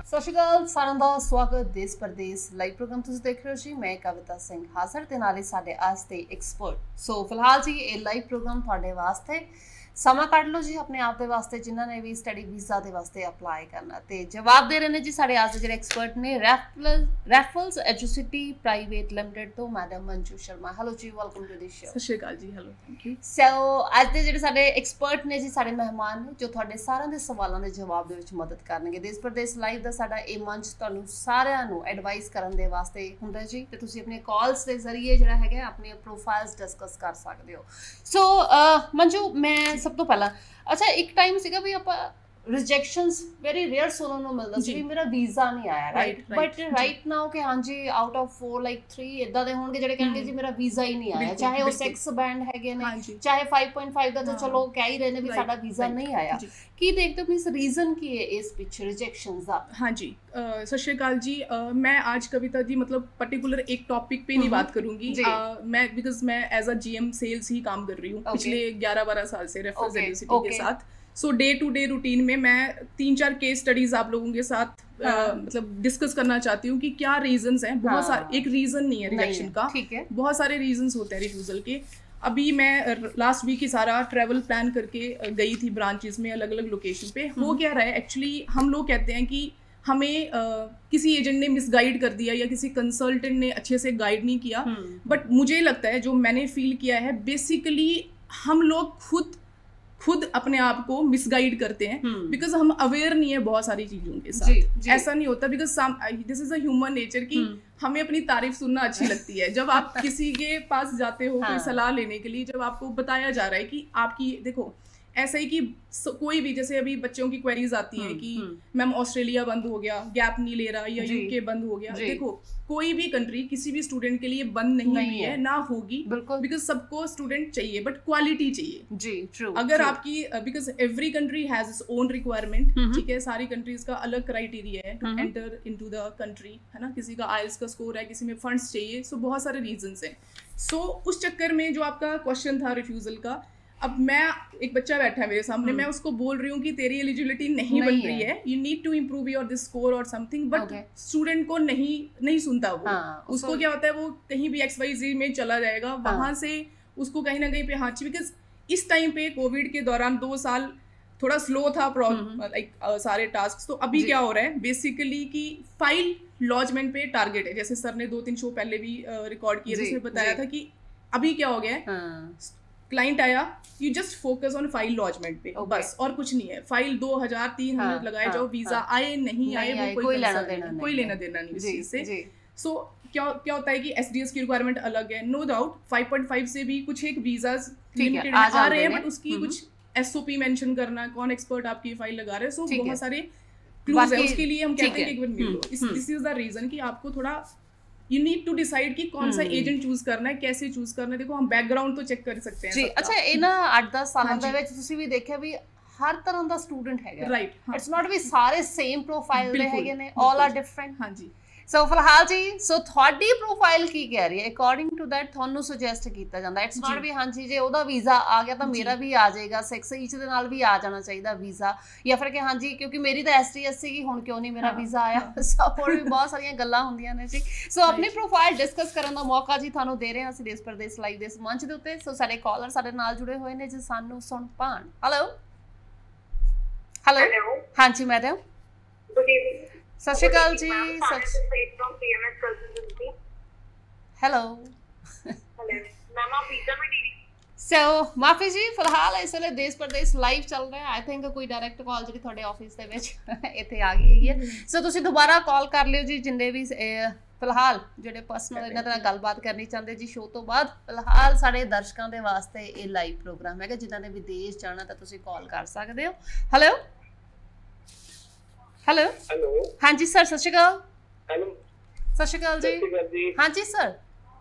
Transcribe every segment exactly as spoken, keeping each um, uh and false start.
सत श्री अकाल साਰਿਆਂ ਦਾ स्वागत देश परदेस लाइव प्रोग्राम तुसीं देख रहे हो जी। मैं कविता सिंह हाज़र ते नाले साडे आज दे एक्सपर्ट। सो फिलहाल जी ये लाइव प्रोग्राम तुहाडे वास्ते समा कढ लो जी अपने आप दे वास्ते जिन्हां ने भी स्टडी वीज़ा दे वास्ते अप्लाई करना ते जवाब दे रहे ने जी साडे आज दे जेहड़े एक्सपर्ट ने Raffles Raffles Educity private limited तो मैडम मंजू शर्मा। हेलो जी, वेलकम टू द शो। सत श्री अकाल जी। Hello, thank you. सो आज दे जेहड़े साडे एक्सपर्ट ने जी साडे मेहमान ने जो तुहाडे सारिਆਂ ਦੇ ਸਵਾਲਾਂ ਦੇ ਜਵਾਬ ਦੇ ਵਿੱਚ ਮਦਦ ਕਰਨਗੇ। ਦੇਸ਼ ਪ੍ਰਦੇਸ਼ ਲਾਈਵ ਦਾ ਸਾਡਾ ਇਹ ਮੰਚ ਤੁਹਾਨੂੰ ਸਾਰਿਆਂ ਨੂੰ ਐਡਵਾਈਸ ਕਰਨ ਦੇ ਵਾਸਤੇ ਹੁੰਦਾ ਜੀ ਤੇ ਤੁਸੀਂ ਆਪਣੇ ਕਾਲਸ ਦੇ ਜ਼ਰੀਏ ਜਿਹੜਾ ਹੈਗਾ ਆਪਣੇ ਪ੍ਰੋਫਾਈਲਸ ਡਿਸਕਸ ਕਰ ਸਕਦੇ ਹੋ। ਸੋ ਮੰਜੂ, ਮੈਂ ਸਭ ਤੋਂ ਪਹਿਲਾਂ अच्छा एक टाइम सीगा भी ਆਪਾਂ रिजेक्शंस वेरी रेयर सुनने को मिलता सी मेरा वीज़ा नहीं आया राइट बट राइट नाउ कि हाँ जी out of four like three इदा दे होणगे जेडे कहणगे जी मेरा वीज़ा ही नहीं आया, चाहे वो सिक्स बैंड हैगे ने चाहे फाइव पॉइंट फाइव दा तो चलो कह ही रहे ने भी साडा वीज़ा नहीं आया। की देखते हो मींस रीजन की है इस पीछे रिजेक्शंस दा? हाँ जी, सत श्री अकाल जी। मैं आज कविता जी मतलब पर्टिकुलर एक टॉपिक पे नहीं बात करूंगी। मैं बिकॉज मैं एज अ जीएम सेल्स ही काम कर रही हूँ पिछले ग्यारह बारह साल से रेफरल्स एजेंसी के साथ। So day to day routine में मैं तीन चार केस स्टडीज आप लोगों के साथ हाँ। आ, मतलब डिस्कस करना चाहती हूँ कि क्या रीजंस हैं। बहुत हाँ। सारे, एक रीजन नहीं है रिजेक्शन का, बहुत सारे रीजंस होते हैं रिफ्यूजल के। अभी मैं लास्ट वीक ही सारा ट्रैवल प्लान करके गई थी ब्रांचेस में अलग अलग लोकेशन पे। हो क्या रहा है एक्चुअली, हम लोग कहते हैं कि हमें आ, किसी एजेंट ने मिसगाइड कर दिया या किसी कंसल्टेंट ने अच्छे से गाइड नहीं किया। बट मुझे लगता है जो मैंने फील किया है बेसिकली हम लोग खुद खुद अपने आप को मिसगाइड करते हैं बिकॉज हम अवेयर नहीं है बहुत सारी चीजों के साथ। जी, जी. ऐसा नहीं होता because this is a human nature कि हमें अपनी तारीफ सुनना अच्छी लगती है। जब आप किसी के पास जाते हो हाँ. कोई सलाह लेने के लिए, जब आपको बताया जा रहा है कि आपकी देखो ऐसा ही कि कोई भी जैसे अभी बच्चों की क्वेरीज आती हैं कि मैम ऑस्ट्रेलिया बंद हो गया, गैप नहीं ले रहा, या यूके बंद हो गया। देखो कोई भी कंट्री किसी भी स्टूडेंट के लिए बंद नहीं, नहीं हुई है, ना होगी बिकॉज सबको स्टूडेंट चाहिए बट क्वालिटी चाहिए जी। ट्रू, अगर ट्रू. आपकी because every country has its own requirement, ठीक है, सारी कंट्रीज का अलग क्राइटेरिया है to enter into the country, है ना। किसी का आईएलटीएस का स्कोर है, किसी में फंड्स चाहिए, सो बहुत सारे रीजंस हैं। सो उस चक्कर में जो आपका क्वेश्चन था रिफ्यूजल का, अब मैं एक बच्चा बैठा है मेरे सामने, मैं उसको बोल रही हूँ कि तेरी एलिजिबिलिटी नहीं, नहीं बन रही है, you need to improve your this score और समथिंग, बट स्टूडेंट को नहीं नहीं सुनता वो। हाँ, उसको क्या होता है वो कहीं भी एक्स वाई जी में चला जाएगा, हाँ, वहाँ से उसको कहीं ना कहीं पे हाँ बिकॉज इस टाइम पे कोविड के दौरान दो साल थोड़ा स्लो था लाइक सारे टास्क। तो अभी क्या हो रहा है बेसिकली कि फाइल लॉजमेंट पे टारगेट है, जैसे सर ने दो तीन शो पहले भी रिकॉर्ड किए जिसमें बताया था कि अभी क्या हो गया है, क्लाइंट आया, you just focus on file lodgement पे okay. बस और कुछ नहीं है। फाइल दो हजार तीन हाँ, हजार लगाए हाँ, जाओ, वीजा हाँ, आए नहीं, नहीं आए वो कोई, कोई लेना देना नहीं, कोई लेना देना नहीं इस चीज से। सो क्या क्या होता है कि एसडीएस की रिक्वायरमेंट अलग है, no doubt five point five से भी कुछ एक वीजास लिमिटेड आ रहे हैं, बट उसकी कुछ एसओपी मेंशन करना, कौन एक्सपर्ट आपकी फाइल लगा रहे हैं, सो बहुत सारे क्लूज है। उसके लिए हम कहते हैं कि एक बार मिल लो, दिस इज द रीजन कि आपको थोड़ा यू नीड टू डिसाइड कि कौन सा एजेंट चूज करना है, कैसे चूज करना है। देखो हम बैकग्राउंड तो चेक कर सकते हैं जी। अच्छा ਇਹਨਾਂ आठ दस ਸਾਲਾਂ ਦੇ ਵਿੱਚ ਤੁਸੀਂ ਵੀ ਦੇਖਿਆ ਵੀ ਹਰ ਤਰ੍ਹਾਂ ਦਾ ਸਟੂਡੈਂਟ ਹੈਗਾ ਰਾਈਟ, ਇਟਸ ਨਾਟ ਵੀ ਸਾਰੇ ਸੇਮ ਪ੍ਰੋਫਾਈਲ ਦੇ ਹੈਗੇ ਨੇ, ਆਲ ਆਰ ਡਿਫਰੈਂਟ। ਹਾਂਜੀ ਸੋ ਫਿਲਹਾਲ ਜੀ ਸੋ ਤੁਹਾਡੀ ਪ੍ਰੋਫਾਈਲ ਕੀ ਕਹਿ ਰਹੀ ਹੈ ਅਕੋਰਡਿੰਗ ਟੂ ਦੈਟ ਤੁਹਾਨੂੰ ਸੁਜੈਸਟ ਕੀਤਾ ਜਾਂਦਾ। ਇਟਸ ਨਾਟ ਵੀ ਹਾਂਜੀ ਜੇ ਉਹਦਾ ਵੀਜ਼ਾ ਆ ਗਿਆ ਤਾਂ ਮੇਰਾ ਵੀ ਆ ਜਾਏਗਾ, ਸਿਕਸ ਈਚ ਦੇ ਨਾਲ ਵੀ ਆ ਜਾਣਾ ਚਾਹੀਦਾ ਵੀਜ਼ਾ, ਜਾਂ ਫਿਰ ਕਿ ਹਾਂਜੀ ਕਿਉਂਕਿ ਮੇਰੀ ਤਾਂ ਐਸਟੀਐਸ ਸੀਗੀ ਹੁਣ ਕਿਉਂ ਨਹੀਂ ਮੇਰਾ ਵੀਜ਼ਾ ਆਇਆ। ਸੋ ਹੋਰ ਵੀ ਬਹੁਤ ਸਾਰੀਆਂ ਗੱਲਾਂ ਹੁੰਦੀਆਂ ਨੇ ਜੀ। ਸੋ ਆਪਣੀ ਪ੍ਰੋਫਾਈਲ ਡਿਸਕਸ ਕਰਨ ਦਾ ਮੌਕਾ ਜੀ ਤੁਹਾਨੂੰ ਦੇ ਰਹੇ ਹਾਂ ਅਸੀਂ ਦੇਸ਼ ਪ੍ਰਦੇਸ਼ ਲਾਈਵ ਦੇ ਇਸ ਮੰਚ ਦੇ ਉੱਤੇ। ਸੋ ਸਾਡੇ ਕਾਲਰ ਸਾਡੇ ਨਾਲ ਜੁੜੇ ਹੋਏ ਨੇ ਜੀ, ਸਾਨੂੰ ਸੁਣ ਪਾਣ। ਹੈਲੋ ਹੈਲੋ ਹਾਂਜੀ ਮੈਡਮ, ਗੁੱਡ ਈਵਨਿੰਗ। सत श्री अकाल जी। हेलो सो माफी जी फिलहाल इस वे देश परदेश लाइव चल रहा है। आई थिंक कोई डायरैक्ट कॉल जी थोड़े ऑफिस के इतने आ गई है। सो तुसी दोबारा कॉल कर लियो जी जिन्ने भी फिलहाल ਜਿਹੜੇ ਪਰਸਨਲ ਇਹਨਾਂ ਦੇ ਨਾਲ ਗੱਲਬਾਤ ਕਰਨੀ ਚਾਹੁੰਦੇ ਜੀ ਸ਼ੋਅ ਤੋਂ ਬਾਅਦ। ਫਿਲਹਾਲ ਸਾਡੇ ਦਰਸ਼ਕਾਂ ਦੇ ਵਾਸਤੇ ਇਹ ਲਾਈਵ ਪ੍ਰੋਗਰਾਮ ਹੈਗਾ, ਜਿਨ੍ਹਾਂ ਨੇ ਵਿਦੇਸ਼ ਜਾਣਾ ਤਾਂ ਤੁਸੀਂ ਕਾਲ ਕਰ ਸਕਦੇ ਹੋ। ਹੈਲੋ हेलो हेलो हाँ जी सर, सत श्री अकाल। हेलो सत श्री अकाल जी। हाँ जी सर,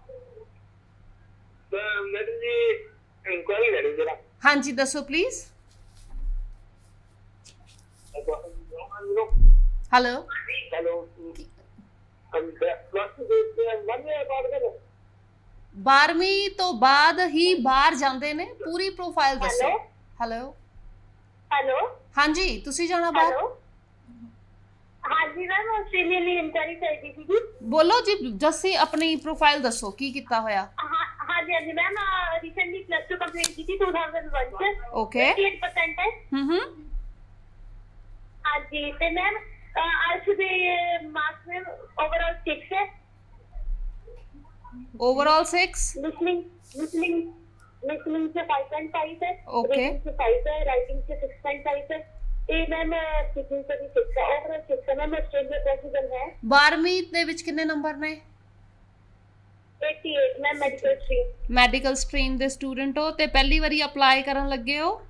मैडम जी इंक्वायरी करी जरा। हाँ जी दसो प्लीज। हेलो हेलो बारहवीं तो बाद ही बाहर जाते ने, पूरी प्रोफाइल दसो। हेलो हेलो हाँ जी तुसी जाना बाहर? हाँ जी ਹਾਂਜੀ ਮੈਮ ਆਸਟ੍ਰੇਲੀਆ ਲਈ ਇਨਕੁਆਇਰੀ ਚਾਹੀਦੀ ਸੀ ਜੀ। ਬੋਲੋ ਜੀ ਜੱਸੀ, ਆਪਣੀ ਪ੍ਰੋਫਾਈਲ ਦੱਸੋ ਕੀ ਕੀਤਾ ਹੋਇਆ। ਹਾਂ ਹਾਂਜੀ ਹਾਂਜੀ ma'am recently plus two complete ਕੀਤੀ ਟੂ ਥਾਊਜ਼ੈਂਡ ਵਨ ਚ। ਓਕੇ ਅਠਾਸੀ ਪਰਸੈਂਟ ਹੈ। ਹੂੰ ਹੂੰ ਹਾਂਜੀ ਤੇ ਮੈਮ ਆਰਟਸ ਦੇ ਮਾਰਕਸ ਮੈਮ ਓਵਰਆਲ ਸਿਕਸ ਹੈ। Overall six. Listening listening listening से फाइव पॉइंट फाइव है। ओके रीडिंग से फाइव है। राइटिंग से सिक्स पॉइंट फाइव है। ਤੇ ਮੈਮ ਸਪੀਕਿੰਗ से भी सिक्स है। ओवरऑल सिक्स है मैम। ऑस्ट्रेलिया पॉसिबल है। बारहवीं ਦੇ ਵਿੱਚ ਕਿੰਨੇ ਨੰਬਰ ਨੇ? अठासी ma'am medical stream. Medical stream ਦੇ ਸਟੂਡੈਂਟ ਹੋ ਤੇ ਪਹਿਲੀ ਵਾਰੀ ਅਪਲਾਈ ਕਰਨ ਲੱਗੇ ਹੋ?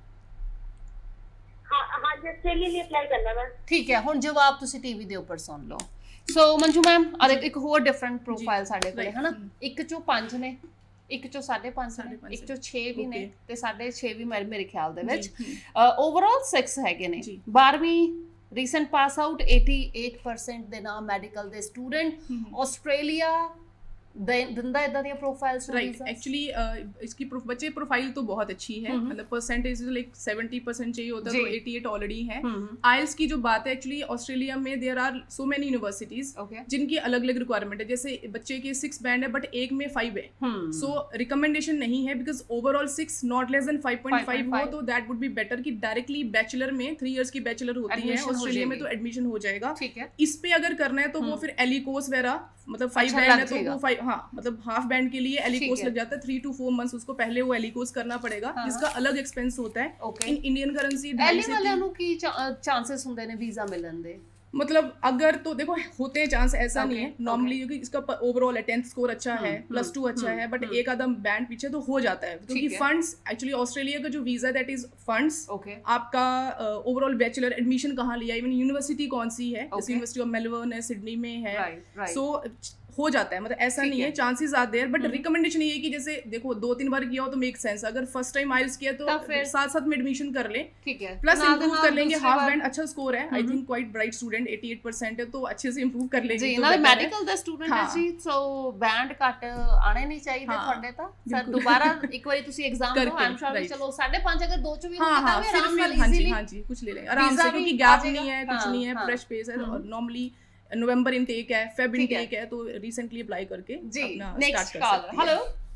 ਹਾਂ ਹਾਂ ਜੀ ਆਸਟ੍ਰੇਲੀਆ ਲਈ ਅਪਲਾਈ ਕਰਨਾ ਮੈਮ। ਠੀਕ ਹੈ, ਹੁਣ ਜਵਾਬ ਤੁਸੀਂ ਟੀਵੀ ਦੇ ਉੱਪਰ ਸੁਣ ਲਓ। ਸੋ ਮੰਜੂ ਮੈਮ ਆ ਦੇਖ ਇੱਕ ਹੋਰ ਡਿਫਰੈਂਟ ਪ੍ਰੋਫਾਈਲ ਸਾਡੇ ਕੋਲ ਹੈ ਹਨਾ। ਇੱਕ ਚੋਂ ਪੰਜ ਨੇ, ਇੱਕ ਚੋਂ ਸਾਢੇ ਪੰਜ ਨੇ, ਇੱਕ ਚੋਂ ਛੇ ਵੀ ਨੇ ਤੇ ਸਾਢੇ ਛੇ ਵੀ ਮੇਰੇ ਖਿਆਲ ਦੇ ਵਿੱਚ। ਓਵਰਆਲ ਸਿਕਸ ਹੈਗੇ ਨੇ। ਬਾਰਵੀਂ ਰੀਸੈਂਟ ਪਾਸ ਆਊਟ ਅਠਾਸੀ ਪਰਸੈਂਟ ਦੇ ਨਾਲ ਮੈਡੀਕਲ ਦੇ ਸਟੂਡੈਂਟ। ਆਸਟ੍ਰੇਲੀਆ दिंदा इदा दी प्रोफाइल्स राइट। एक्चुअली इसकी बच्चे प्रोफाइल तो बहुत अच्छी है, मतलब परसेंटेज लाइक सेवेंटी परसेंट चाहिए होता है तो अठासी ऑलरेडी है। आइल्स की जो बात है एक्चुअली ऑस्ट्रेलिया में there are so many universities जिनकी अलग अलग रिक्वायरमेंट है। जैसे बच्चे के सिक्स बैंड है बट एक में फाइव है, सो रिकमेंडेशन नहीं है because overall six not less than five point five हो तो दैट वुड बी बेटर कि डायरेक्टली बैचलर में थ्री इयर्स की बैचलर होती है ऑस्ट्रेलिया में तो एडमिशन हो जाएगा। इस पे अगर करना है तो वो फिर एली कोर्स वगैरह मतलब फाइव बैंड है तो वो फाइव हाँ मतलब हाफ बैंड के लिए एली कोर्स लग जाता है। थ्री टू फोर मंथ्स उसको पहले वो एली कोर्स करना पड़ेगा जिसका अलग एक्सपेंस होता है। इन इंडियन करेंसी एली वाले नु की चांसेस होंदे ने वीजा मिलन दे? मतलब अगर तो देखो होते हैं चांस, ऐसा नहीं है नॉर्मली क्योंकि इसका ओवरऑल है टेंथ स्कोर अच्छा है, प्लस टू अच्छा है, बट एक आधा बैंड पीछे तो हो जाता है क्योंकि फंड्स एक्चुअली ऑस्ट्रेलिया का जो वीजा दैट इज फंड्स। आपका ओवरऑल बैचलर एडमिशन कहाँ लिया, इवन यूनिवर्सिटी कौन सी है, जैसे यूनिवर्सिटी ऑफ मेलबर्न है, सिडनी में है, सो हो जाता है। मतलब ऐसा नहीं है, chances are there but recommendation ये है कि जैसे देखो दो तीन बार किया हो तो मेक सेंस। अगर फर्स्ट टाइम आइल्स किया तो साथ साथ में एडमिशन कर ले, ठीक है, प्लस इंप्रूव कर लेंगे। हाफ बैंड अच्छा स्कोर है, I think quite bright student अठासी परसेंट है तो अच्छे से इंप्रूव कर लेंगे। जी नाले मेडिकल दा स्टूडेंट है जी, सो बैंड घट आने नहीं चाहिए ਤੁਹਾਡੇ ਤਾਂ सर दोबारा एक बारी ਤੁਸੀਂ एग्जाम दो। आई एम श्योर चलो साढ़े पाँच अगर दो चो भी हो सकता है आराम से इजीली। हां जी कुछ ले लेंगे आराम से क्योंकि गैप नहीं है, कुछ नहीं है, फ्रेश पेस है। और नॉर्मली नवंबर इनटेक है, फेब इनटेक है तो रिसेंटली अप्लाई करके अपना स्टार्ट कर सकते हैं। हेलो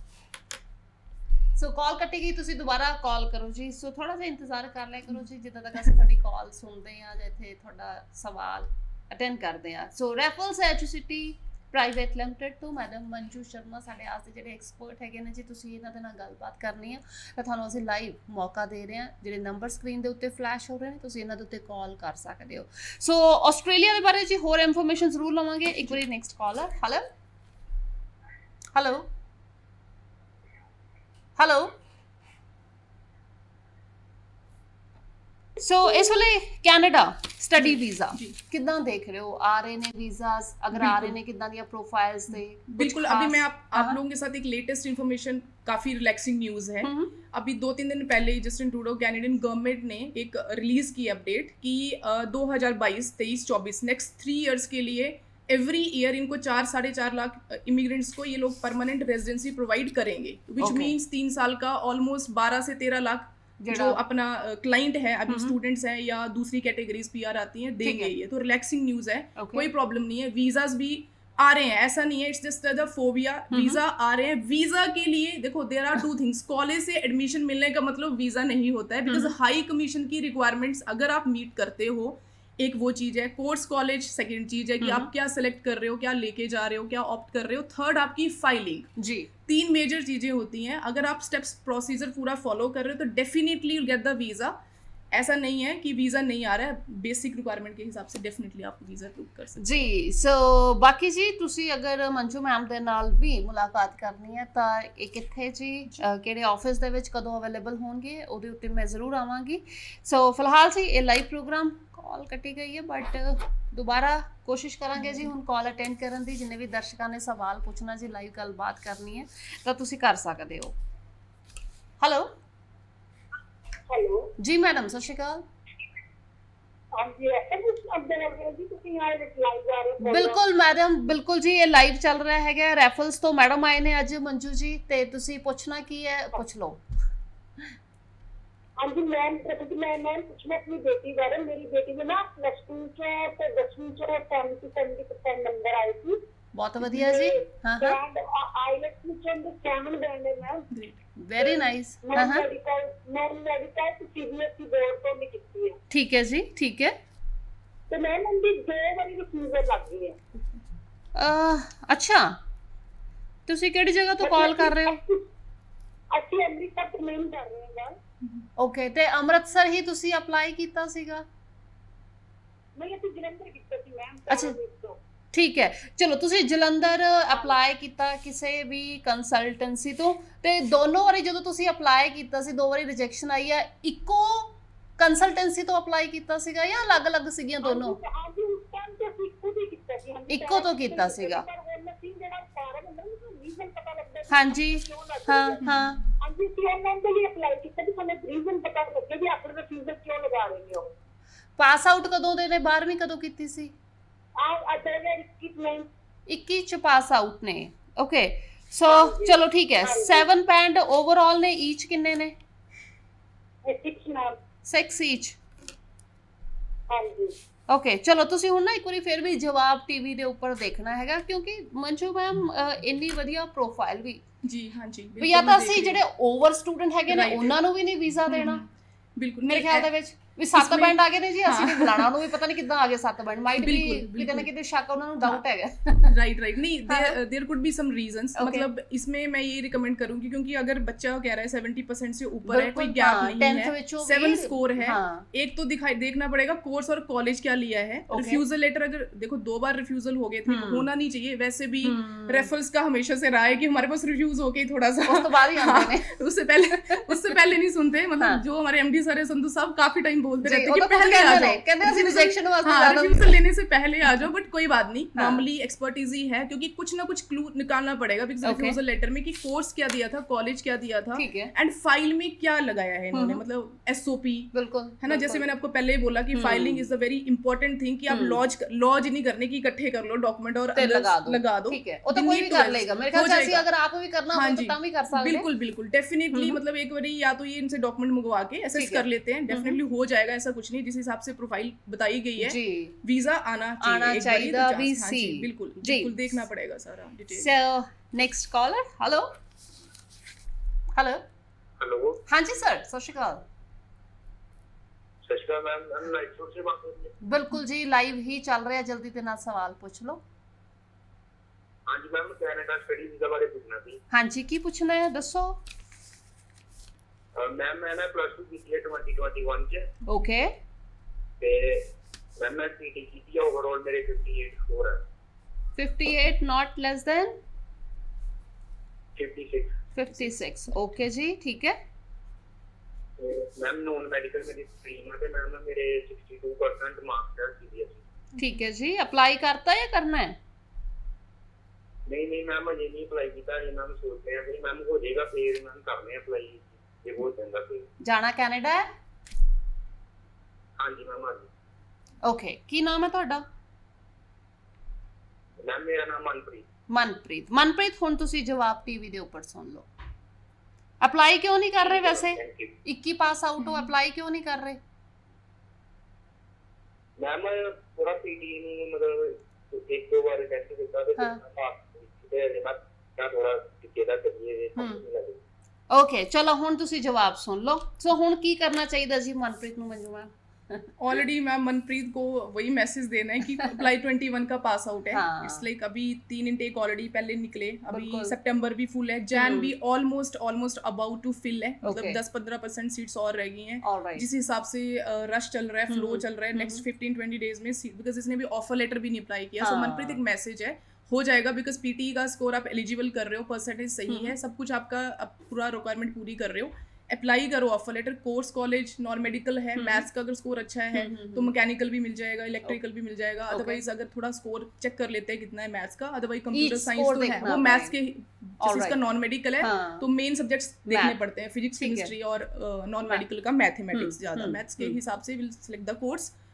सो कॉल कटेगी ਤੁਸੀਂ ਦੁਬਾਰਾ ਕਾਲ ਕਰੋ ਜੀ। ਸੋ ਥੋੜਾ ਜਿਹਾ ਇੰਤਜ਼ਾਰ ਕਰ ਲਿਆ ਕਰੋ ਜੀ ਜਿੱਦਾਂ ਤੱਕ ਅਸੀਂ ਤੁਹਾਡੀ ਕਾਲ ਸੁਣਦੇ ਆ ਜਾਂ ਇੱਥੇ ਤੁਹਾਡਾ ਸਵਾਲ ਅਟੈਂਡ ਕਰਦੇ ਆ। So Raffles Educity private limited ਤੋਂ ਮੈਡਮ ਮੰਜੂ ਸ਼ਰਮਾ ਸਾਡੇ ਆਸ ਦੇ ਜਿਹੜੇ ਐਕਸਪਰਟ ਹੈਗੇ ਨੇ ਜੀ, ਤੁਸੀਂ ਇਹਨਾਂ ਦੇ ਨਾਲ ਗੱਲਬਾਤ ਕਰਨੀ ਆ ਤਾਂ ਤੁਹਾਨੂੰ ਅਸੀਂ ਲਾਈਵ ਮੌਕਾ ਦੇ ਰਹੇ ਹਾਂ। ਜਿਹੜੇ ਨੰਬਰ ਸਕਰੀਨ ਦੇ ਉੱਤੇ ਫਲੈਸ਼ ਹੋ ਰਹੇ ਨੇ ਤੁਸੀਂ ਇਹਨਾਂ ਦੇ ਉੱਤੇ ਕਾਲ ਕਰ ਸਕਦੇ ਹੋ। ਸੋ ਆਸਟ੍ਰੇਲੀਆ ਦੇ ਬਾਰੇ ਜੀ ਹੋਰ ਇਨਫੋਰਮੇਸ਼ਨ ਜ਼ਰੂਰ ਲਵਾਂਗੇ। ਇੱਕ ਵਾਰੀ next caller. Hello hello hello so ਇਸ ਵੇਲੇ ਕੈਨੇਡਾ स्टडी वीजा कितना देख रहे हो? आ रहे ने वीजास, अगर आ रहे ने कितना दिया प्रोफाइल्स थे? बिल्कुल अभी मैं आप आप लोगों के साथ एक लेटेस्ट इंफॉर्मेशन, काफी रिलैक्सिंग न्यूज है। अभी दो तीन दिन पहले जस्टिन ट्रूडो कैनेडियन गवर्नमेंट ने एक रिलीज की अपडेट कि दो हजार बाईस तेईस चौबीस नेक्स्ट थ्री इयर्स के लिए एवरी ईयर इनको चार साढ़े चार लाख इमिग्रेंट्स को ये लोग परमानेंट रेजिडेंसी प्रोवाइड करेंगे, विच मीन्स तीन साल का ऑलमोस्ट बारह से तेरह लाख जो अपना क्लाइंट है अभी स्टूडेंट्स हैं या दूसरी कैटेगरीज पीआर आती हैं देंगे। ये तो रिलैक्सिंग न्यूज है, कोई प्रॉब्लम नहीं है। वीजास भी आ रहे हैं, ऐसा नहीं है it's just the phobia. Visa आ रहे हैं। वीजा के लिए देखो there are two things. College से एडमिशन मिलने का मतलब वीजा नहीं होता है बिकॉज हाई कमीशन की रिक्वायरमेंट्स अगर आप मीट करते हो, एक वो चीज़ है। कोर्स कॉलेज सेकंड चीज़ है कि आप क्या सेलेक्ट कर रहे हो, क्या लेके जा रहे हो, क्या ऑप्ट कर रहे हो। थर्ड आपकी फाइलिंग जी। तीन मेजर चीज़ें होती हैं। अगर आप स्टेप्स प्रोसीजर पूरा फॉलो कर रहे हो तो definitely you get the visa. ऐसा नहीं है कि वीज़ा नहीं आ रहा है, बेसिक रिक्वायरमेंट के हिसाब से डेफिनेटली आप वीज़ा अप्रूव कर सकते जी। सो बाकी जी ਤੁਸੀਂ ਅਗਰ ਮੰਜੂ ਮੈਮ ਦੇ ਨਾਲ ਵੀ ਮੁਲਾਕਾਤ ਕਰਨੀ ਹੈ ਤਾਂ ਇਹ ਕਿੱਥੇ ਜੀ ਕਿਹੜੇ ਆਫਿਸ ਦੇ ਵਿੱਚ ਕਦੋਂ ਅਵੇਲੇਬਲ ਹੋਣਗੇ ਉਹਦੇ ਉੱਤੇ ਮੈਂ ਜ਼ਰੂਰ ਆਵਾਂਗੀ। ਸੋ ਫਿਲਹਾਲ ਜੀ ਇਹ ਲਾਈਵ ਪ੍ਰੋਗਰਾਮ ਕਾਲ ਕੱਟੀ ਗਈ ਹੈ ਬਟ ਦੁਬਾਰਾ ਕੋਸ਼ਿਸ਼ ਕਰਾਂਗੇ ਜੀ ਹੁਣ ਕਾਲ ਅਟੈਂਡ ਕਰਨ ਦੀ। ਜਿੰਨੇ ਵੀ ਦਰਸ਼ਕਾਂ ਨੇ ਸਵਾਲ ਪੁੱਛਣਾ ਜੀ, ਲਾਈਵ ਗੱਲਬਾਤ ਕਰਨੀ ਹੈ ਤਾਂ ਤੁਸੀਂ ਕਰ ਸਕਦੇ ਹੋ। ਹੈਲੋ हेलो जी मैडम सत श्री अकाल। बिल्कुल मैडम बिल्कुल जी ये लाइव चल रहा है। रैफल्स तो मैडम आए ने अज मंजू जी ते तुसी पूछना की है पूछ लो। हाँ जी मैम मैं मैम पूछना अपनी बेटी बारे। मेरी बेटी ने ना प्लस टू से दसवीं टीचर और सेवेंटी सेवेंटी परसेंट नंबर आए थे। बहुत बढ़िया जी। हाँ हाँ, एंड आईलेट्स में जो सेवन बैंड है मैम, वेरी नाइस। हाँ नॉन हाँ, मेडिकल नॉन मेडिकल तो सीबीएसई बोर्ड तो नहीं कितनी है। ठीक है जी, ठीक है। तो मैम उनकी दो बारी रिफ्यूजल लग गई है। ਅਹ, ਅੱਛਾ, ਤੁਸੀਂ ਕਿਹੜੀ ਜਗ੍ਹਾ ਤੋਂ ਕਾਲ ਕਰ ਰਹੇ ਹੋ? ਅਸੀਂ ਅੰਮ੍ਰਿਤਸਰ ਤੋਂ ਮੇਨ ਕਰ ਰਹੇ ਹਾਂ ਮੈਮ। ਓਕੇ, ਤੇ ਅੰਮ੍ਰਿਤਸਰ ਹੀ ਤੁਸੀਂ ਅਪਲਾਈ ਕੀਤਾ ਸੀਗਾ? ਨਹੀਂ, ਅਸੀਂ ਜਲੰਧਰ ਕੀਤਾ ਸੀ ਮੈਮ। ਅੱਛਾ, ਠੀਕ ਹੈ। ਚਲੋ, ਤੁਸੀਂ ਜਲੰਧਰ ਅਪਲਾਈ ਕੀਤਾ ਕਿਸੇ ਵੀ ਕੰਸਲਟੈਂਸੀ ਤੋਂ, ਤੇ ਦੋਨੋਂ ਵਾਰੀ ਜਦੋਂ ਤੁਸੀਂ ਅਪਲਾਈ ਕੀਤਾ ਸੀ, ਦੋ ਵਾਰੀ ਰਿਜੈਕਸ਼ਨ ਆਈ ਹੈ, ਇੱਕੋ ਕੰਸਲਟੈਂਸੀ ਤੋਂ ਅਪਲਾਈ ਕੀਤਾ ਸੀਗਾ ਜਾਂ ਅਲੱਗ-ਅਲੱਗ ਸੀਗੀਆਂ ਦੋਨੋਂ? ਹਾਂਜੀ, ਉਸ ਟਾਈਮ ਤੇ ਅਸੀਂ ਇੱਕੋ ਹੀ ਕੀਤਾ ਸੀ। ਇੱਕੋ ਤੋਂ ਕੀਤਾ ਸੀਗਾ। ਪਰ ਹੁਣ ਅਸੀਂ ਜਿਹੜਾ ਫਾਰਮ ਹੁੰਦਾ ਨਾ, ਰੀਜ਼ਨ ਪਤਾ ਲੱਗਦਾ ਹੈ। ਹਾਂਜੀ, ਹਾਂ ਹਾਂ, ਹਾਂਜੀ, ਅਸੀਂ ਉਹਨਾਂ ਦੇ ਲਈ ਅਪਲਾਈ ਕੀਤਾ ਕਿ ਸਾਨੂੰ ਰੀਜ਼ਨ ਪਤਾ ਲੱਗੇ ਵੀ ਆਪਣੇ ਰਿਫਿਊਜ਼ਲ ਕਿਉਂ ਲਗਾ ਰਹੇ ਹੋ। ਪਾਸ ਆਊਟ ਕਦੋਂ ਦੇ ਨੇ? ਬਾਰਵੀਂ ਕਦੋਂ ਕੀਤੀ ਸੀ? ਆ ਅਦਰ ਦੇ ਕਿਤਨੇ ਇੱਕੀ ਚ ਪਾਸ ਆਊਟ ਨੇ। ਓਕੇ, ਸੋ ਚਲੋ ਠੀਕ ਹੈ। ਸੈਵਨ ਪੈਂਡ ਓਵਰਆਲ ਨੇ, ਈਚ ਕਿੰਨੇ ਨੇ? ਸਿਕਸ ਨਾਮ। Six each. ਹਾਂਜੀ, ਓਕੇ, ਚਲੋ ਤੁਸੀਂ ਹੁਣ ਨਾ ਇੱਕ ਵਾਰੀ ਫਿਰ ਵੀ ਜਵਾਬ ਟੀਵੀ ਦੇ ਉੱਪਰ ਦੇਖਣਾ ਹੈਗਾ, ਕਿਉਂਕਿ ਮੰਜੂ ਮੈਮ ਇੰਨੀ ਵਧੀਆ ਪ੍ਰੋਫਾਈਲ ਵੀ ਜੀ, ਹਾਂਜੀ, ਵੀ ਜਾਂ ਤਾਂ ਅਸੀਂ ਜਿਹੜੇ ਓਵਰ ਸਟੂਡੈਂਟ ਹੈਗੇ ਨੇ ਉਹਨਾਂ ਨੂੰ ਵੀ ਨਹੀਂ ਵੀਜ਼ਾ ਦੇਣਾ। ਬਿਲਕੁਲ, ਮੇਰੇ ਖਿਆਲ ਦੇ ਵਿੱਚ ਵੀ ਸੱਤ ਬੈਂਡ ਆ ਗਏ ਨੇ ਜੀ, ਅਸੀਂ ਨਹੀਂ ਬੁਲਾਣਾ ਉਹਨੂੰ ਵੀ, ਪਤਾ ਨਹੀਂ ਕਿੱਦਾਂ ਆ ਗਏ ਸੱਤ ਬੈਂਡ। ਮਾਈਟ ਵੀ ਕਿਤੇ ਨਾ ਕਿਤੇ ਸ਼ੱਕ ਉਹਨਾਂ ਨੂੰ ਡਾਊਟ ਹੈਗਾ। राइट राइट नहीं, there could be some reasons. मतलब इसमें मैं ये रिकमेंड करूंगी, क्योंकि अगर बच्चा कह रहा है सेवेंटी परसेंट से ऊपर है, कोई गैप नहीं है, सेवन स्कोर है, एक तो दिखाई देखना पड़ेगा कोर्स और कॉलेज क्या लिया है। रिफ्यूजल लेटर, अगर देखो दो बार रिफ्यूजल हो गए थे, होना नहीं चाहिए। वैसे भी रेफरल्स का हमेशा से रहा है कि हमारे पास रिफ्यूज होके थोड़ा सा उससे पहले उससे पहले नहीं सुनते। मतलब जो हमारे एमडी सर है संधू साहब काफी टाइम बोलते रहते कि पहले आ जाओ, कहते हैं रिजेक्शन वास्ते रिफ्यूजल लेने से पहले आ जाओ, बट कोई बात नहीं, नॉर्मली एक्सपर्टीज ही है, क्योंकि कुछ ना कुछ क्लू निकालना पड़ेगा बिकॉज़ रिफ्यूजल लेटर में कि कोर्स क्या दिया था, कॉलेज क्या दिया था, एंड फाइल में क्या लगाया है इन्होंने, मतलब एसओपी, बिल्कुल है ना। जैसे मैंने आपको पहले ही बोला कि filing is a very important thing, कि आप लॉज लॉज नहीं करने की, इकट्ठे कर लो डॉक्यूमेंट और लगा दो, ठीक है, वो तो कोई भी कर लेगा मेरे ख्याल से। अगर आप भी करना हो तो भी कर सकते हैं। बिल्कुल बिल्कुल, डेफिनेटली। मतलब एक बार या तो ये इनसे डॉक्यूमेंट मंगवा के एसेस कर लेते हैं, डेफिनेटली हो जाएगा, ऐसा कुछ नहीं। जिस हिसाब से प्रोफाइल बताई गई है, वीजा आना चाहिए, बिल्कुल बिल्कुल देखना पड़ेगा सारा detail. So next caller, hello hello hello, हाँ जी सर, सत श्री अकाल। सत श्री अकाल मैम, मैं लाइव शो से बात कर रही हूं। बिल्कुल जी, लाइव ही चल रहा है, जल्दी ते ना सवाल पूछ लो। हां जी मैम, कनाडा स्टडी वीजा बारे पूछना थी। हां जी, की पूछना है दसो। मैम मैं ना प्लस टू की है ट्वेंटी ट्वेंटी वन च। ओके, ते मैम मैं पीटी की थी, ओवरऑल मेरे फिफ्टी एट स्कोर है। Fifty eight not less than fifty six. Fifty six, okay जी, ठीक है। मैम नॉन मेडिकल मेरी स्ट्रीम है, मैम ना मेरे सिक्सटी टू परसेंट मार्क्स है सीबीएसई। ठीक है जी, अप्लाई करता है या करना है? नहीं नहीं मैम, अजे नहीं अप्लाई किया, ये मैम सोच रहे हैं कि मैम हो जाएगा, फिर मैम करने हैं अप्लाई, ये हो जाएगा फिर। जाना कनाडा है? हां जी मैम, हां जी। ओके, की नाम है ਤੁਹਾਡਾ? मैम मेरा नाम मनप्रीत। मनप्रीत, मनप्रीत ਹੁਣ ਤੁਸੀਂ ਜਵਾਬ ਟੀਵੀ ਦੇ ਉੱਪਰ ਸੁਣ ਲਓ। ਅਪਲਾਈ ਕਿਉਂ ਨਹੀਂ ਕਰ ਰਹੇ ਵੈਸੇ? ਇੱਕੀ ਪਾਸ ਆਊਟ ਹੋ, ਅਪਲਾਈ ਕਿਉਂ ਨਹੀਂ ਕਰ ਰਹੇ? मैम थोड़ा पीटी ਨੂੰ मतलब एक दो बार टेस्ट ਦਿੱਤਾ ਤੇ ਪਾਸ ਤੇ ਮੈਂ ਕਿਹਾ ਥੋੜਾ ਕਿਹਦਾ ਕਰੀਏ ਸਮਝ ਓਕੇ, ਚਲੋ ਹੁਣ ਤੁਸੀਂ ਜਵਾਬ ਸੁਣ ਲਓ। ਸੋ ਹੁਣ ਕੀ ਕਰਨਾ ਚਾਹੀਦਾ ਜੀ ਮਨਪ੍ਰੀਤ ਨੂੰ? Manju ma'am already ma'am Manpreet को वही मैसेज देना है कि अप्लाई ट्वेंटी वन का पास आउट है। इट्स लाइक अभी तीन इनटेक ऑलरेडी पहले निकले, अभी सितंबर भी फुल है, जैन भी almost almost about to fill है, मतलब दस पंद्रह परसेंट सीट्स और रह गई हैं। जिस हिसाब से रश चल रहा है, फ्लो चल रहा है नेक्स्ट फिफ्टीन ट्वेंटी डेज में, बिकॉज इसने भी ऑफर लेटर भी नहीं अप्लाई किया। सो मनप्रीत एक मैसेज है, हो जाएगा, बिकॉज पीटी का स्कोर आप एलिजिबल कर रहे हो, परसेंटेज सही है, सब कुछ आपका पूरा रिक्वायरमेंट पूरी कर रहे हो, अप्लाई करो offer letter. Course college non medical है, मैथ्स का अगर स्कोर अच्छा है तो मैकेनिकल भी मिल जाएगा, इलेक्ट्रिकल भी मिल जाएगा। अदरवाइज अगर थोड़ा स्कोर चेक कर लेते हैं कितना है मैथ्स का, अदरवाइज कंप्यूटर साइंस तो है, वो मैथ्स के जिसका नॉन मेडिकल है तो मेन सब्जेक्ट्स देखने पड़ते हैं, फिजिक्स केमिस्ट्री और नॉन मेडिकल का मैथमेटिक्स, ज्यादा मैथ्स के हिसाब से विल सिलेक्ट द कोर्स।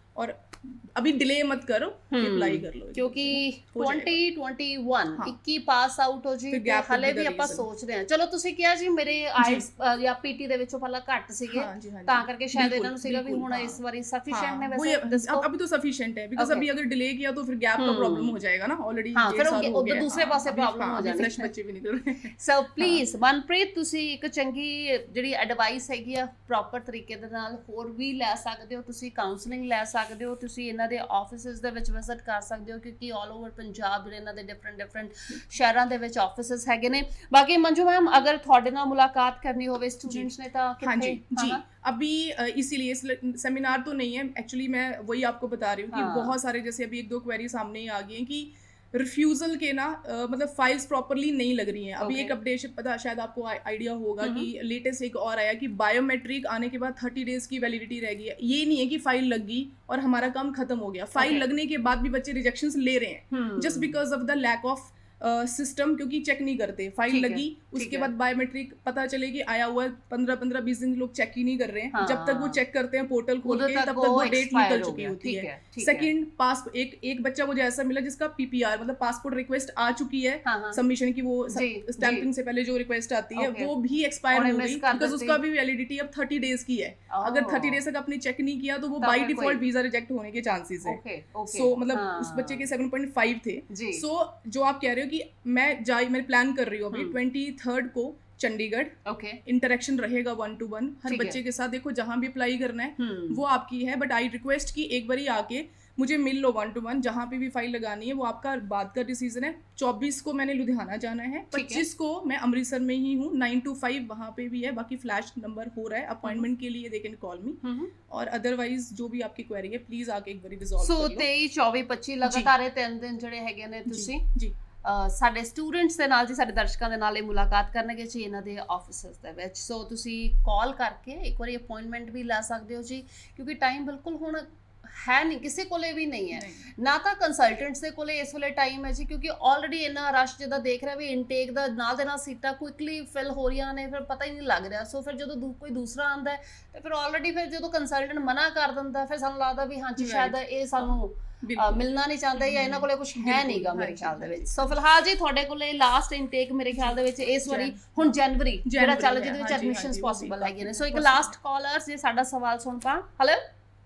और अभी डिले मत करो, अप्लाई कर लो क्योंकि ट्वेंटी ट्वेंटी वन इक्की पास ਆਊਟ ਹੋ ਜੀ ਤੇ ਹਲੇ ਵੀ ਆਪਾਂ ਸੋਚ ਰਹੇ ਹਾਂ। ਚਲੋ ਤੁਸੀਂ ਕਿਹਾ ਜੀ ਮੇਰੇ ਆਇਲਸ ਜਾਂ ਪੀਟੀ ਦੇ ਵਿੱਚੋਂ ਪਹਿਲਾਂ ਘੱਟ ਸੀਗੇ ਤਾਂ ਕਰਕੇ ਸ਼ਾਇਦ ਇਹਨਾਂ ਨੂੰ ਸੀਗਾ ਵੀ ਹੁਣ ਇਸ ਵਾਰੀ ਸਫੀਸ਼ੀਐਂਟ ਨੇ। ਵੈਸੇ अभी तो सफिशिएंट है बिकॉज़ अभी अगर डिले किया तो फिर गैप का प्रॉब्लम हो जाएगा ना ऑलरेडी। हां फिर उधर दूसरे पासे प्रॉब्लम हो जानी, फ्रेश बच्चे भी निकल रहे। सो प्लीज ਮਨਪ੍ਰੀਤ ਤੁਸੀਂ ਇੱਕ ਚੰਗੀ ਜਿਹੜੀ ਐਡਵਾਈਸ ਹੈਗੀ ਆ ਪ੍ਰੋਪਰ ਤਰੀਕੇ ਦੇ ਨਾਲ ਹੋਰ ਵੀ ਲੈ ਸਕਦੇ ਹੋ, ਤੁਸੀਂ ਕਾਉਂਸਲਿੰਗ ਲੈ ਸਕਦੇ ਹੋ, ਤੁਸੀਂ ਇਹਨਾਂ ਦੇ ਆਫਿਸਿਸ ਦੇ ਵਿੱਚ ਵਿਜ਼ਿਟ ਕਰ ਸਕਦੇ ਹੋ ਕਿਉਂਕਿ ਆਲ ਓਵਰ ਪੰਜਾਬ ਜਿਹੜੇ ਇਹਨਾਂ ਦੇ ਡਿਫਰੈਂਟ ਡਿਫਰੈਂਟ ਸ਼ਹਿਰਾਂ ਦੇ ਵਿੱਚ ਆਫਿਸਿਸ ਹੈਗੇ ਨੇ। ਬਾਕੀ ਮੰਜੂ ਮੈਮ ਅਗਰ ਤੁਹਾਡੇ ਨਾਲ ਮੁਲਾਕਾਤ ਕਰਨੀ ਹੋਵੇ ਸਟੂਡੈਂट्स ने तो हाँ जी जी अभी इसीलिए सेमिनार तो नहीं है एक्चुअली, मैं वही आपको बता रही हूँ कि बहुत सारे जैसे अभी एक दो क्वेरी सामने ही आ गई हैं कि रिफ्यूजल के ना uh, मतलब फाइल्स प्रॉपरली नहीं लग रही हैं। अभी okay. एक अपडेशन पता शायद आपको आइडिया होगा कि लेटेस्ट एक और आया कि बायोमेट्रिक आने के बाद थर्टी डेज की वैलिडिटी रह गई है। ये नहीं है कि फाइल लग गई और हमारा काम खत्म हो गया, फाइल okay. लगने के बाद भी बच्चे रिजेक्शंस ले रहे हैं just because of the lack of system, क्योंकि चेक नहीं करते। फाइल लगी उसके बाद बायोमेट्रिक पता चले कि आया हुआ है, पंद्रह पंद्रह बीस दिन लोग चेक ही नहीं कर रहे हैं। हाँ, जब तक वो चेक करते हैं पोर्टल खोल के तब तक वो डेट निकल चुकी होती है। सेकंड पास एक एक बच्चा मुझे ऐसा मिला जिसका पीपीआर मतलब पासपोर्ट रिक्वेस्ट आ चुकी है, सबमिशन की वो स्टैंपिंग से पहले जो रिक्वेस्ट आती है वो भी एक्सपायर हो गई बिकॉज उसका भी वैलिडिटी अब थर्टी डेज की है। अगर थर्टी डेज तक आपने चेक नहीं किया तो वो बाई डिफॉल्ट वीजा रिजेक्ट होने के चांसेस है। सो मतलब उस बच्चे के सेवन पॉइंट फाइव थे। सो जो आप कह रहे हो कि मैं जाई मैं प्लान कर रही हूँ अभी ट्वेंटी थर्ड को चंडीगढ़ ओके इंटरेक्शन रहेगा वन टू वन हर बच्चे के साथ। देखो जहाँ भी अप्लाई करना है वो आपकी है, बट आई रिक्वेस्ट की एक बारी आके मुझे मिल लो वन टू वन, जहाँ पे भी फाइल लगानी है वो आपका बाद का डिसीजन है। चौबीस को मैंने लुधियाना जाना है, पच्चीस को मैं अमृतसर में ही हूँ, नाइन टू फाइव वहाँ पे भी है। बाकी फ्लैश नंबर हो रहा है अपॉइंटमेंट के लिए, दे कैन कॉल मी। और अदरवाइज जो भी आपकी क्वेरी है प्लीज आके एक बार रिजॉल्व सो तेईस चौबीस पच्चीस लगातार तीन दिन ਜਿਹੜੇ ਹੈਗੇ ਨੇ ਤੁਸੀਂ ਜੀ ਸਾਡੇ ਸਟੂਡੈਂਟਸ ਦੇ ਨਾਲ ਜੀ ਸਾਡੇ ਦਰਸ਼ਕਾਂ ਦੇ ਨਾਲ ਇਹ ਮੁਲਾਕਾਤ ਕਰਨਗੇ ਜੀ ਇਹਨਾਂ ਦੇ ਆਫਿਸਿਸ ਦੇ ਵਿੱਚ। ਸੋ ਤੁਸੀਂ ਕਾਲ ਕਰਕੇ ਇੱਕ ਵਾਰੀ ਅਪਾਇੰਟਮੈਂਟ ਵੀ ਲੈ ਸਕਦੇ ਹੋ ਜੀ ਕਿਉਂਕਿ ਟਾਈਮ ਬਿਲਕੁਲ ਹੁਣ ਹੈ ਨਹੀਂ, ਕਿਸੇ ਕੋਲੇ ਵੀ ਨਹੀਂ ਹੈ ਨਾ ਤਾਂ ਕੰਸਲਟੈਂਟਸ ਦੇ ਕੋਲੇ ਇਸ ਵੇਲੇ ਟਾਈਮ ਹੈ ਜੀ ਕਿਉਂਕਿ ਆਲਰੇਡੀ ਇੰਨਾ ਰਸ਼ ਜਿਹਦਾ ਦੇਖ ਰਿਹਾ ਵੀ ਇਨਟੇਕ ਦਾ ਨਾਲ ਦੇ ਨਾਲ ਸੀਟਾਂ ਕੁਇਕਲੀ ਫਿਲ ਹੋ ਰਹੀਆਂ ਨੇ, ਫਿਰ ਪਤਾ ਹੀ ਨਹੀਂ ਲੱਗ ਰਿਹਾ। ਸੋ ਫਿਰ ਜਦੋਂ ਦੂ ਕੋਈ ਦੂਸਰਾ ਆਉਂਦਾ ਤੇ ਫਿਰ ਆਲਰੇਡੀ ਫਿਰ ਜਦੋਂ ਕੰਸਲਟੈਂਟ ਮਨਾ ਕਰ ਦਿੰਦਾ ਫਿਰ ਸਾਨੂੰ ਲੱਗਦਾ ਵੀ ਹਾਂਜੀ ਸ਼ਾਇਦ ਇਹ ਸਾਨੂੰ ਮਿਲਣਾ ਨਹੀਂ ਚਾਹੁੰਦਾ ਜਾਂ ਇਹਨਾਂ ਕੋਲੇ ਕੁਝ ਹੈ ਨਹੀਂਗਾ ਮੇਰੇ ਖਿਆਲ ਦੇ ਵਿੱਚ। ਸੋ ਫਿਲਹਾਲ ਜੀ ਤੁਹਾਡੇ ਕੋਲੇ ਲਾਸਟ ਇਨਟੇਕ ਮੇਰੇ ਖਿਆਲ ਦੇ ਵਿੱਚ ਇਸ ਵਾਰੀ ਹੁਣ ਜਨਵਰੀ ਜਿਹੜਾ ਚੱਲ ਜਿਹਦੇ ਵਿੱਚ ਐਡਮਿਸ਼ਨਸ ਪੋਸੀਬਲ ਹੈਗੇ ਨੇ। ਸੋ ਇੱਕ ਲਾਸਟ ਕਾਲਰ ਜੇ ਸਾਡਾ ਸਵਾਲ ਸੁਣ ਪਾ। ਹੈਲੋ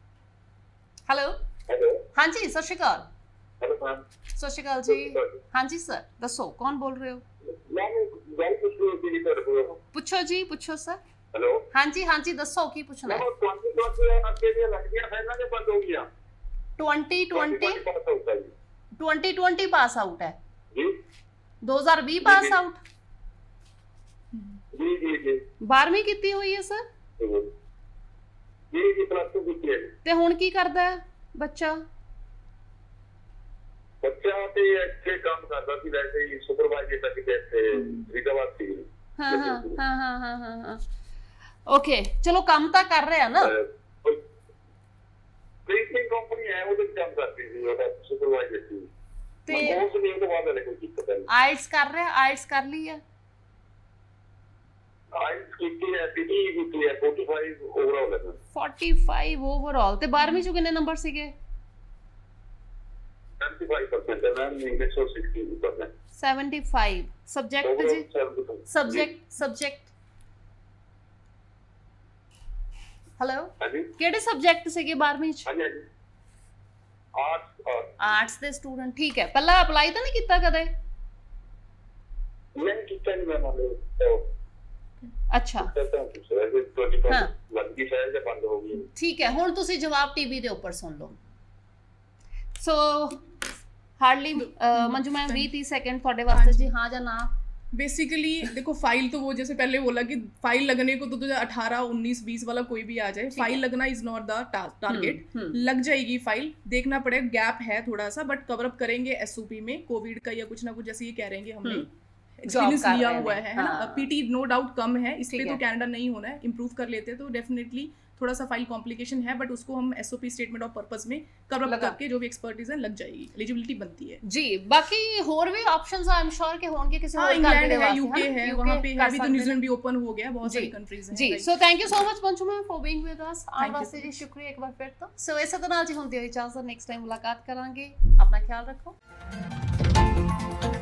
ਹੈਲੋ ਹਾਂਜੀ ਸਤਿ ਸ਼੍ਰੀ ਅਕਾਲ। हेलो मैम ਸਤਿ ਸ਼੍ਰੀ ਅਕਾਲ ਜੀ। ਹਾਂਜੀ ਸਰ ਦੱਸੋ ਕੌਣ ਬੋਲ ਰਹੇ ਹੋ? मैं ਗੱਲ ਪੁੱਛ ਰਹੀ ਸੀ ਤੁਹਾਡੇ ਕੋਲ। ਪੁੱਛੋ ਜੀ ਪੁੱਛੋ ਸਰ। ਹੈਲੋ ਹਾਂਜੀ ਹਾਂਜੀ ਦੱਸੋ ਕੀ ਪੁੱਛਣਾ ਹੈ? ट्वेंटी ट्वेंटी आपके लिए लगदियां फाइलां जो बंद हो गया twenty twenty twenty twenty pass out है जी दो हज़ार बीस पास आउट जी जी जी बारहवीं ਕੀਤੀ ਹੋਈ ਹੈ ਸਰ ਜੀ ਜੀ प्लस टू ਕੀਤੀ ਹੈ ਤੇ ਹੁਣ ਕੀ ਕਰਦਾ ਹੈ ਬੱਚਾ? ਬੱਚਾ ਤੇ ਇੱਥੇ ਕੰਮ ਕਰਦਾ ਸੀ ਵੈਸੇ ਹੀ ਸੁਪਰਵਾਈਜ਼ਰ ਤੱਕ ਤੇ ਰਿਕਵਰ ਸੀ। ਹਾਂ ਹਾਂ ਹਾਂ ਹਾਂ ਹਾਂ ਹਾਂ ਓਕੇ ਚਲੋ ਕੰਮ ਤਾਂ ਕਰ ਰਿਹਾ ਨਾ। ਪ੍ਰੀਸਿੰਗ ਕੰਪਨੀ ਹੈ ਉਹਦੇ ਵਿੱਚ ਕੰਮ ਕਰਦੀ ਸੀ, ਉਹਦਾ ਸੁਪਰਵਾਈਜ਼ਰ ਸੀ ਤੇ ਉਸ ਨੇ ਉਹਦੇ ਬਾਅਦ ਕੋਈ ਦਿੱਕਤ ਨਹੀਂ। ਆਇਲਸ ਕਰ ਰਿਹਾ? ਆਇਲਸ ਕਰ ਲਈ ਹੈ? ਆਇਲਸ ਕੀਤੀ ਹੈ, ਪੀਟੀ ਕੀਤੀ ਹੈ, पैंतालीस ਓਵਰਆਲ ਹੈ। पैंतालीस ਓਵਰਆਲ ਤੇ ਬਾਰਹਵੀਂ ਚ ਕਿੰਨੇ ਨੰਬਰ ਸੀਗੇ? पचहत्तर परसेंट है मैम, इंग्लिश और साठ परसेंट। पचहत्तर सब्जेक्ट जी सब्जेक्ट सब्जेक्ट हेलो ਕਿਹੜੇ ਸਬਜੈਕਟ ਸੀਗੇ ਬਾਰਹਵੀਂ ਚ? ਹਾਂਜੀ ਹਾਂਜੀ ਆਰਟਸ ਆਰਟਸ ਦੇ ਸਟੂਡੈਂਟ ਠੀਕ ਹੈ। ਪਹਿਲਾਂ ਅਪਲਾਈ ਤਾਂ ਨਹੀਂ ਕੀਤਾ ਕਦੇ? ਨਹੀਂ ਕੀਤਾ ਨਹੀਂ ਮੈਂ ਮੰਨ ਅੱਛਾ ਹਾਂ ਲੱਗੀ ਫਾਈਲ ਜਾਂ ਬੰਦ ਹੋ ਗਈ। ਠੀਕ ਹੈ ਹੁਣ ਤੁਸੀਂ ਜਵਾਬ ਟੀਵੀ ਦੇ ਉੱਪਰ ਸੁਣ ਲਓ। ਸੋ ਹਾਰਡਲੀ मंजू मैम बीस तीस सेकंड ਤੁਹਾਡੇ ਵਾਸਤੇ जी हाँ या ना। बेसिकली देखो फाइल तो वो जैसे पहले बोला कि फाइल लगने को तो तुझे अठारह उन्नीस बीस वाला कोई भी आ जाए, फाइल लगना इज नॉट द टारगेट। लग जाएगी फाइल, देखना पड़ेगा गैप है थोड़ा सा बट कवर अप करेंगे एसओपी में कोविड का या कुछ ना कुछ जैसे ये कह रहे हैं कि हमने एक्सपीरियंस लिया हुआ है ना। पीटी नो डाउट कम है, इस पे तो कनाडा नहीं होना है, इम्प्रूव कर लेते तो डेफिनेटली थोड़ा सा फाइल कॉम्प्लिकेशन है, बट उसको हम एसओपी स्टेटमेंट ऑफ पर्पस में कवर अप करके जो भी एक्सपर्टीज है लग जाएगी, एलिजिबिलिटी बनती है जी। बाकी और भी ऑप्शंस आई एम श्योर के होंगे किसी और इंग्लैंड है, यूके है, वहां पे है भी, तो न्यूजीलैंड भी ओपन हो गया, बहुत सारी कंट्रीज हैं जी। So thank you so much Panchu ma'am for being with us, आने वास्ते जी शुक्रिया एक बार फिर तो। सो इसे तो नाल जी हुंदी होई इजाजत, नेक्स्ट टाइम मुलाकात करांगे, अपना ख्याल रखो।